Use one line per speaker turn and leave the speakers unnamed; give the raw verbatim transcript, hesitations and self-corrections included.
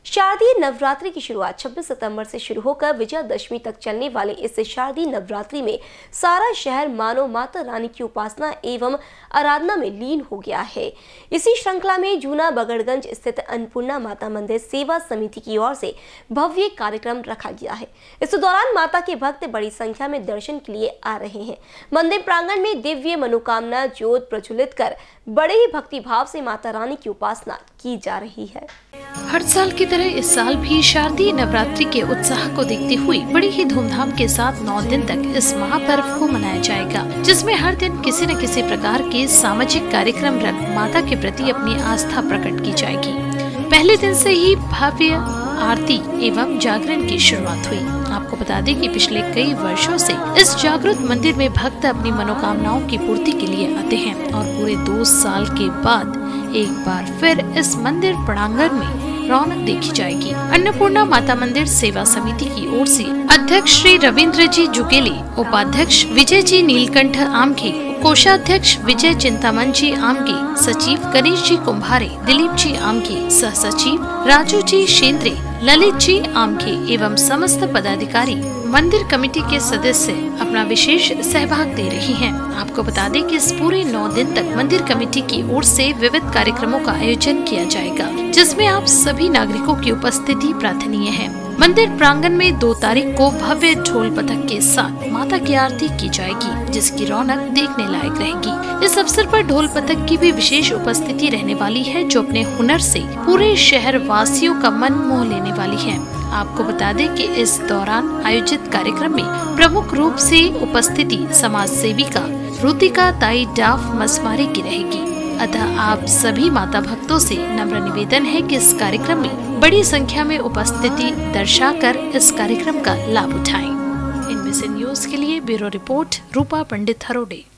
शारदीय नवरात्रि की शुरुआत छब्बीस सितंबर से शुरू होकर विजयादशमी तक चलने वाले इस शारदीय नवरात्रि में सारा शहर मानो माता रानी की उपासना एवं आराधना में लीन हो गया है। इसी श्रृंखला में जूना बगड़गंज स्थित अन्नपूर्णा माता मंदिर सेवा समिति की ओर से भव्य कार्यक्रम रखा गया है। इस दौरान माता के भक्त बड़ी संख्या में दर्शन के लिए आ रहे हैं। मंदिर प्रांगण में दिव्य मनोकामना ज्योत प्रज्वलित कर बड़े ही भक्ति भाव से माता रानी की उपासना की जा रही है।
हर साल की तरह इस साल भी शारदीय नवरात्रि के उत्साह को देखते हुए बड़ी ही धूमधाम के साथ नौ दिन तक इस महापर्व को मनाया जाएगा, जिसमें हर दिन किसी न किसी प्रकार के सामाजिक कार्यक्रम रख माता के प्रति अपनी आस्था प्रकट की जाएगी। पहले दिन से ही भव्य आरती एवं जागरण की शुरुआत हुई। आपको बता दें कि पिछले कई वर्षों से इस जागृत मंदिर में भक्त अपनी मनोकामनाओं की पूर्ति के लिए आते हैं और पूरे दो साल के बाद एक बार फिर इस मंदिर प्रांगण में रौनक देखी जाएगी। अन्नपूर्णा माता मंदिर सेवा समिति की ओर से अध्यक्ष श्री रविंद्र जी जुगेली, उपाध्यक्ष विजय जी नीलकंठ आमगे, कोषाध्यक्ष विजय चिंतामन जी आमगे, सचिव गणेश जी कुम्भारे, दिलीप जी आमगे, सह सचिव राजू जी शेंद्रे, ललित जी आमगे एवं समस्त पदाधिकारी मंदिर कमेटी के सदस्य अपना विशेष सहभाग दे रही हैं। आपको बता दें कि इस पूरे नौ दिन तक मंदिर कमेटी की ओर से विविध कार्यक्रमों का आयोजन किया जाएगा, जिसमें आप सभी नागरिकों की उपस्थिति प्रार्थनीय है। मंदिर प्रांगण में दो तारीख को भव्य ढोल पथक के साथ माता की आरती की जाएगी, जिसकी रौनक देखने लायक रहेगी। इस अवसर पर ढोल पथक की भी विशेष उपस्थिति रहने वाली है, जो अपने हुनर से पूरे शहर वासियों का मन मोह लेने वाली है। आपको बता दें कि इस दौरान आयोजित कार्यक्रम में प्रमुख रूप से उपस्थिति समाज सेविका रुतिका ताई डाफ मसमारी की रहेगी। अतः आप सभी माता भक्तों से नम्र निवेदन है कि इस कार्यक्रम में बड़ी संख्या में उपस्थिति दर्शाकर इस कार्यक्रम का लाभ उठाएं। इनमें से न्यूज के लिए ब्यूरो रिपोर्ट रूपा पंडित हरोडे।